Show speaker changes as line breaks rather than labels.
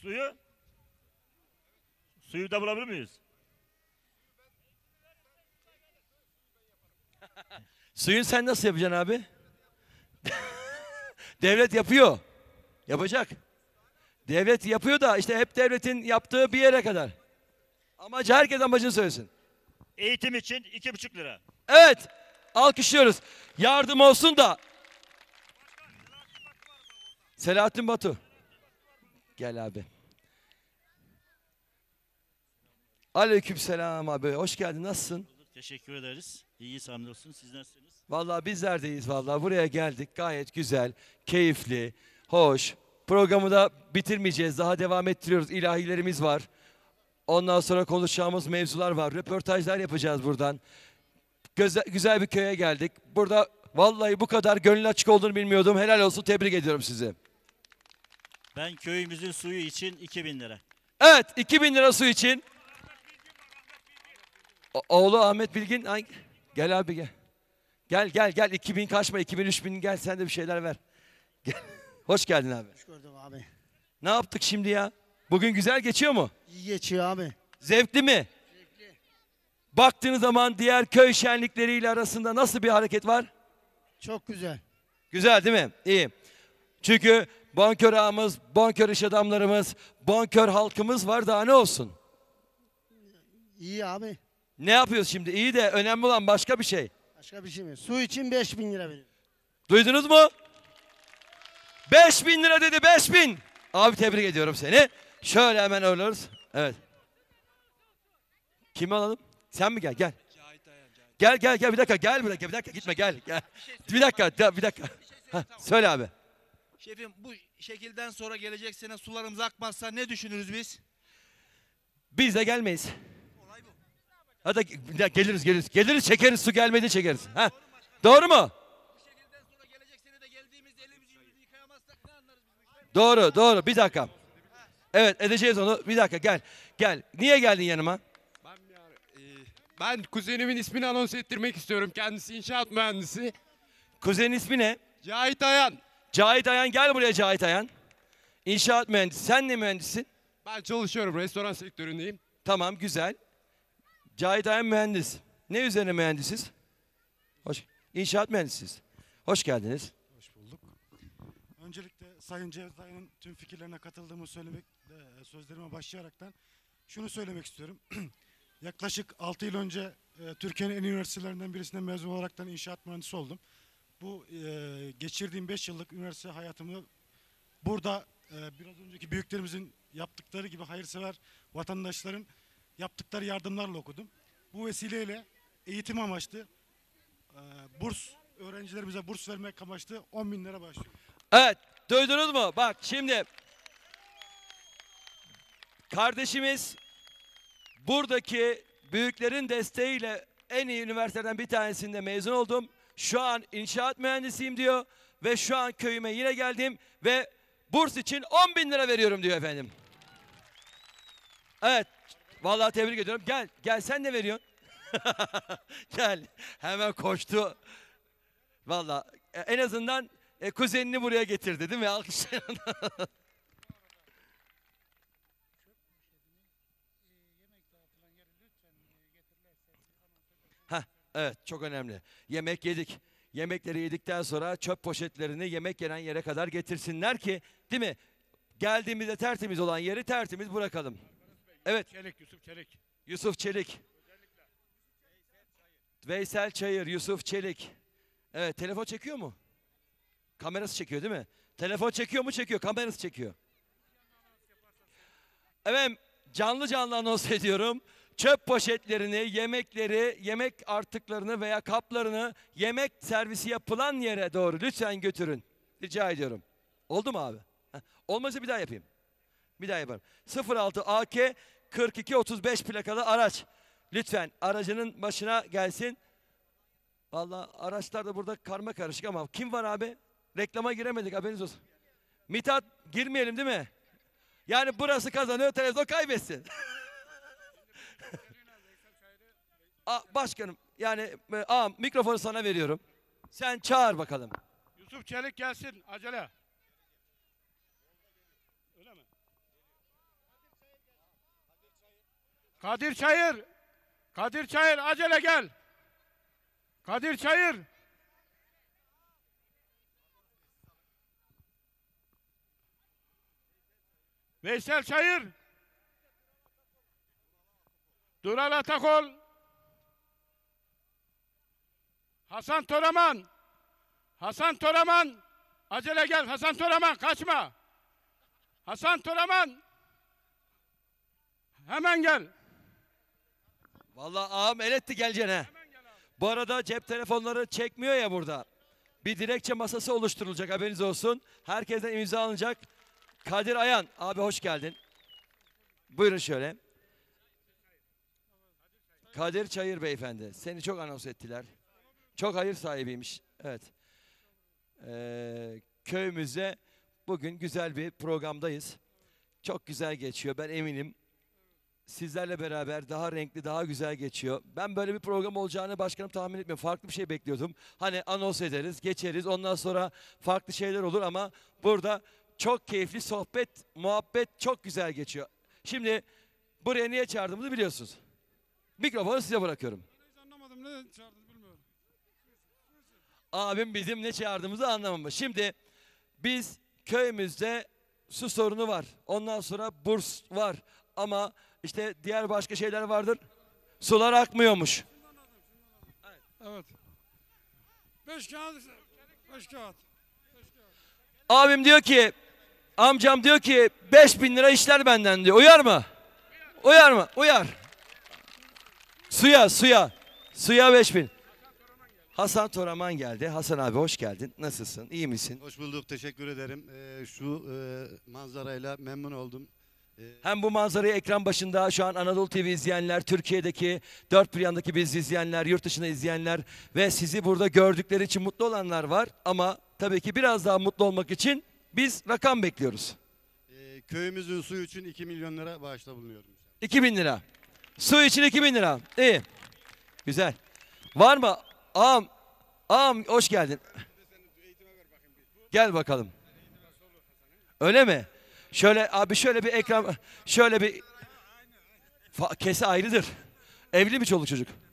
Suyu? Suyu da bulabilir miyiz?
Suyun sen nasıl yapacaksın abi? Devlet yapıyor. Yapacak. Devlet yapıyor da işte hep devletin yaptığı bir yere kadar. Amacı herkes amacını söylesin.
Eğitim için 2,5 lira.
Evet. Alkışlıyoruz. Yardım olsun da. Selahattin Batu. Gel abi. Aleykümselam abi. Hoş geldin. Nasılsın?
Teşekkür ederiz. İyi hamdolsun. Siz nasılsınız?
Vallahi bizler deyiz vallahi. Buraya geldik. Gayet güzel, keyifli, hoş. Programı da bitirmeyeceğiz. Daha devam ettiriyoruz. İlahilerimiz var. Ondan sonra konuşacağımız mevzular var. Röportajlar yapacağız buradan. Güzel bir köye geldik. Burada vallahi bu kadar gönül açık olduğunu bilmiyordum. Helal olsun. Tebrik ediyorum sizi.
Ben köyümüzün suyu için 2.000 lira.
Evet, 2.000 lira su için. Oğlu Ahmet Bilgin. Gel abi gel. Gel. 2.000 kaçma. 2.000, 3.000 gel sen de bir şeyler ver. Gel. Hoş geldin abi.
Hoş gördüm abi.
Ne yaptık şimdi ya? Bugün güzel geçiyor mu?
İyi geçiyor abi.
Zevkli mi?
Zevkli.
Baktığınız zaman diğer köy şenlikleriyle arasında nasıl bir hareket var?
Çok güzel.
Güzel değil mi? İyi. Çünkü bonkör ağamız, bonkör iş adamlarımız, bonkör halkımız var, daha ne olsun?
İyi abi.
Ne yapıyoruz şimdi? İyi de önemli olan başka bir şey.
Başka bir şey mi? Su için 5.000 lira veriyorum.
Duydunuz mu? 5.000 lira dedi, 5.000. Abi tebrik ediyorum seni. Şöyle hemen alıyoruz. Evet. Kimi alalım? Sen mi gel? Gel bir dakika, bir dakika gitme gel. Bir dakika. Söyle abi.
Şefim, bu şekilden sonra gelecek sene sularımız akmazsa ne düşünürüz biz?
Biz de gelmeyiz.
Olay bu.
Hadi geliriz çekeriz, su gelmedi çekeriz. Ha. Doğru mu?
Bu şekilden sonra gelecek sene de geldiğimizde elimizi yüzümüzü yıkayamazsak ne anlarız biz bu işten?
Doğru bir dakika. Evet edeceğiz onu, bir dakika gel. Niye geldin yanıma?
Ben kuzenimin ismini anons ettirmek istiyorum. Kendisi inşaat mühendisi.
Kuzenin ismi ne?
Cahit Ayan.
Cahit Ayan, gel buraya Cahit Ayan. İnşaat mühendisi. Sen ne mühendissin?
Ben çalışıyorum. Restoran sektöründeyim.
Tamam, güzel. Cahit Ayan mühendis. Ne üzerine mühendisiz? İnşaat mühendisiyiz. Hoş geldiniz.
Hoş bulduk. Öncelikle Sayın Cevdet Ayan'ın tüm fikirlerine katıldığımı sözlerime başlayaraktan şunu söylemek istiyorum. Yaklaşık 6 yıl önce Türkiye'nin en iyi üniversitelerinden birisinden mezun olaraktan inşaat mühendisi oldum. Bu geçirdiğim 5 yıllık üniversite hayatımı burada biraz önceki büyüklerimizin yaptıkları gibi hayırsever vatandaşların yaptıkları yardımlarla okudum. Bu vesileyle eğitim amaçlı öğrencilerimize burs vermek amaçlı 10.000 lira başlıyor.
Evet, duydunuz mu? Bak şimdi kardeşimiz buradaki büyüklerin desteğiyle en iyi üniversiteden bir tanesinde mezun oldum. Şu an inşaat mühendisiyim diyor ve şu an köyüme yine geldim ve burs için 10.000 lira veriyorum diyor efendim. Evet, vallahi tebrik ediyorum. Gel sen ne veriyorsun? Gel, hemen koştu. Vallahi en azından kuzenini buraya getirdi değil mi? Alkışlayalım. Evet, çok önemli. Yemek yedik. Yemekleri yedikten sonra çöp poşetlerini yemek yenen yere kadar getirsinler ki, değil mi? Geldiğimizde tertemiz olan yeri tertemiz bırakalım. Evet. Yusuf Çelik. Veysel Çayır, Yusuf Çelik. Evet, telefon çekiyor mu? Kamerası çekiyor değil mi? Telefon çekiyor mu? Çekiyor. Kamerası çekiyor. Evet, canlı anons ediyorum. Çöp poşetlerini, yemekleri, yemek artıklarını veya kaplarını yemek servisi yapılan yere doğru lütfen götürün. Rica ediyorum. Oldu mu abi? Olmazsa bir daha yapayım. Bir daha yaparım. 06 AK 42 35 plakalı araç. Lütfen aracının başına gelsin. Vallahi araçlar da burada karma karışık ama kim var abi? Reklama giremedik, haberiniz olsun. Mithat, girmeyelim değil mi? Yani burası kazanıyor, televizyon kaybetsin. Başkanım yani mikrofonu sana veriyorum. Sen çağır bakalım.
Yusuf Çelik gelsin acele. Öyle mi? Kadir Çayır. Kadir Çayır acele gel. Kadir Çayır. Veysel Çayır. Dural Atakol. Hasan Toraman. Hasan Toraman. Acele gel Hasan Toraman, kaçma. Hasan Toraman. Hemen gel.
Vallahi ağam el etti geleceğine. Bu arada cep telefonları çekmiyor ya burada. Bir dilekçe masası oluşturulacak, haberiniz olsun. Herkesten imza alınacak. Kadir Ayan abi hoş geldin. Buyurun şöyle. Kadir Çayır beyefendi. Seni çok anons ettiler. Çok hayır sahibiymiş. Evet. Köyümüzde bugün güzel bir programdayız. Çok güzel geçiyor, ben eminim. Sizlerle beraber daha renkli, daha güzel geçiyor. Ben böyle bir program olacağını başkanım tahmin etmiyorum. Farklı bir şey bekliyordum. Hani anons ederiz, geçeriz. Ondan sonra farklı şeyler olur ama burada çok keyifli sohbet, muhabbet çok güzel geçiyor. Şimdi buraya niye çağırdığımızı biliyorsunuz. Mikrofonu size bırakıyorum.
Anlamadım, ne çağırdınız bilmiyorum.
Abim bizim ne çağırdığımızı anlamamış. Şimdi biz köyümüzde su sorunu var. Ondan sonra burs var. Ama işte diğer başka şeyler vardır. Sular akmıyormuş.
Evet. 5 kağıt. 5 kağıt.
Abim diyor ki, amcam diyor ki 5.000 lira işler benden diyor. Uyar mı? Uyar mı? Uyar. Suya 5.000. Hasan Toraman geldi. Hasan abi hoş geldin. Nasılsın? İyi misin?
Hoş bulduk, teşekkür ederim. Şu manzarayla memnun oldum.
Hem bu manzarayı ekran başında şu an Anadolu TV izleyenler, Türkiye'deki dört bir yandaki bizi izleyenler, yurt dışında izleyenler ve sizi burada gördükleri için mutlu olanlar var. Ama tabii ki biraz daha mutlu olmak için biz rakam bekliyoruz.
Köyümüzün suyu için 2 milyon lira bağışta bulunuyorum.
2.000 lira. Su için 2.000 lira. İyi. Güzel. Var mı? Ağam hoş geldin. Gel bakalım. Öyle mi? Şöyle abi şöyle bir ekran, şöyle bir kese ayrıdır. Evli mi çoluk çocuk?